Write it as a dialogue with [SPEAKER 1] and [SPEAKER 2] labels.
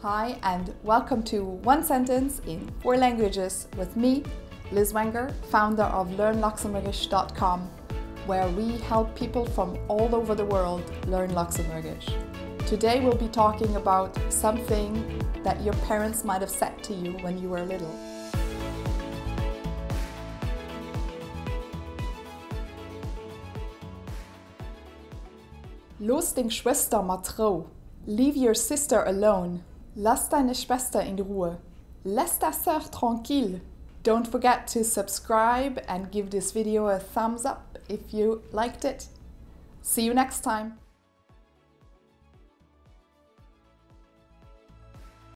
[SPEAKER 1] Hi and welcome to One Sentence in 4 Languages with me, Liz Wenger, founder of LearnLuxembourgish.com, where we help people from all over the world learn Luxembourgish. Today we'll be talking about something that your parents might have said to you when you were little. Los den Schwester mat Ruhe. Leave your sister alone. Laisse deine Schwester in Ruhe. Laisse soeur tranquille. Don't forget to subscribe and give this video a thumbs up if you liked it. See you next time.